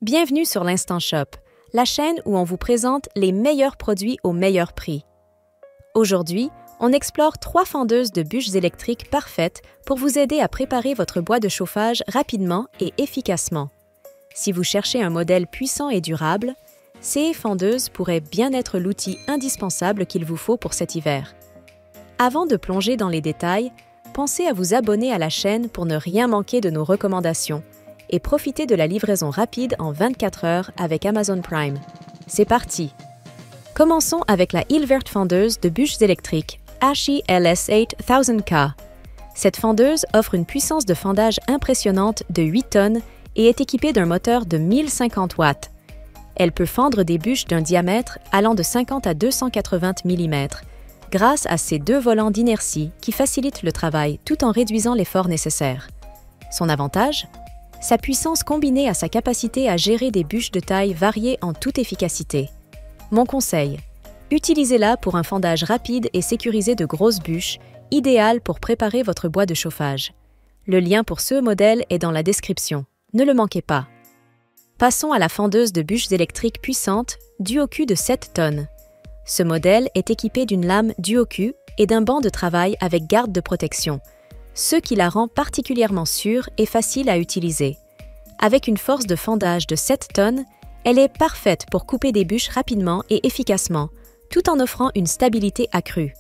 Bienvenue sur l'Instant Shop, la chaîne où on vous présente les meilleurs produits au meilleur prix. Aujourd'hui, on explore 3 fendeuses de bûches électriques parfaites pour vous aider à préparer votre bois de chauffage rapidement et efficacement. Si vous cherchez un modèle puissant et durable, ces fendeuses pourraient bien être l'outil indispensable qu'il vous faut pour cet hiver. Avant de plonger dans les détails, pensez à vous abonner à la chaîne pour ne rien manquer de nos recommandations et profitez de la livraison rapide en 24 heures avec Amazon Prime. C'est parti! Commençons avec la Hilvert fendeuse de bûches électriques HE LS8 1000K. Cette fendeuse offre une puissance de fendage impressionnante de 8 tonnes et est équipée d'un moteur de 1050 watts. Elle peut fendre des bûches d'un diamètre allant de 50 à 280 mm, grâce à ses 2 volants d'inertie qui facilitent le travail tout en réduisant l'effort nécessaire. Son avantage? Sa puissance combinée à sa capacité à gérer des bûches de taille variée en toute efficacité. Mon conseil, utilisez-la pour un fendage rapide et sécurisé de grosses bûches, idéal pour préparer votre bois de chauffage. Le lien pour ce modèle est dans la description. Ne le manquez pas. Passons à la fendeuse de bûches électriques puissante Duoku de 7 tonnes. Ce modèle est équipé d'une lame Duoku et d'un banc de travail avec garde de protection, ce qui la rend particulièrement sûre et facile à utiliser. Avec une force de fendage de 7 tonnes, elle est parfaite pour couper des bûches rapidement et efficacement, tout en offrant une stabilité accrue.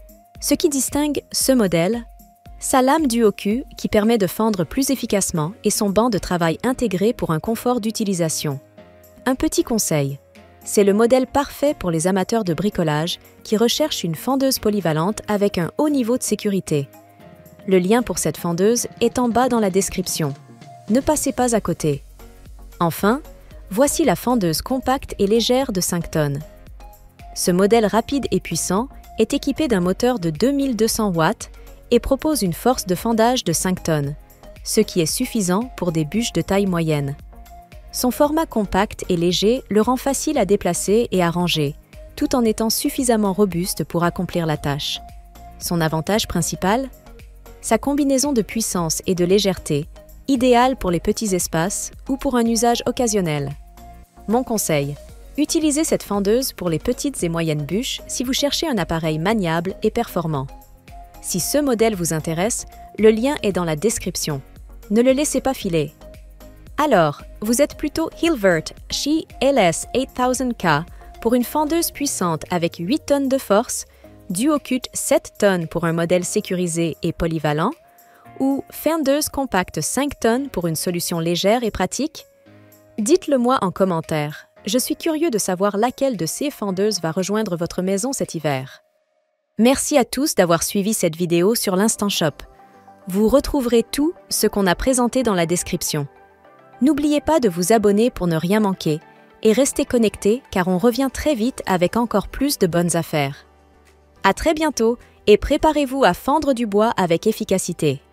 Ce qui distingue ce modèle, sa lame Duoku qui permet de fendre plus efficacement et son banc de travail intégré pour un confort d'utilisation. Un petit conseil, c'est le modèle parfait pour les amateurs de bricolage qui recherchent une fendeuse polyvalente avec un haut niveau de sécurité. Le lien pour cette fendeuse est en bas dans la description. Ne passez pas à côté. Enfin, voici la fendeuse compacte et légère de 5 tonnes. Ce modèle rapide et puissant est équipé d'un moteur de 2200 watts et propose une force de fendage de 5 tonnes, ce qui est suffisant pour des bûches de taille moyenne. Son format compact et léger le rend facile à déplacer et à ranger, tout en étant suffisamment robuste pour accomplir la tâche. Son avantage principal? Sa combinaison de puissance et de légèreté, idéale pour les petits espaces ou pour un usage occasionnel. Mon conseil, utilisez cette fendeuse pour les petites et moyennes bûches si vous cherchez un appareil maniable et performant. Si ce modèle vous intéresse, le lien est dans la description. Ne le laissez pas filer. Alors, vous êtes plutôt Hilvert HE LS8 1000K pour une fendeuse puissante avec 8 tonnes de force, Duoku 7 tonnes pour un modèle sécurisé et polyvalent, ou fendeuse compacte 5 tonnes pour une solution légère et pratique? Dites-le moi en commentaire. Je suis curieux de savoir laquelle de ces fendeuses va rejoindre votre maison cet hiver. Merci à tous d'avoir suivi cette vidéo sur l'Instant Shop. Vous retrouverez tout ce qu'on a présenté dans la description. N'oubliez pas de vous abonner pour ne rien manquer et restez connectés car on revient très vite avec encore plus de bonnes affaires. À très bientôt et préparez-vous à fendre du bois avec efficacité.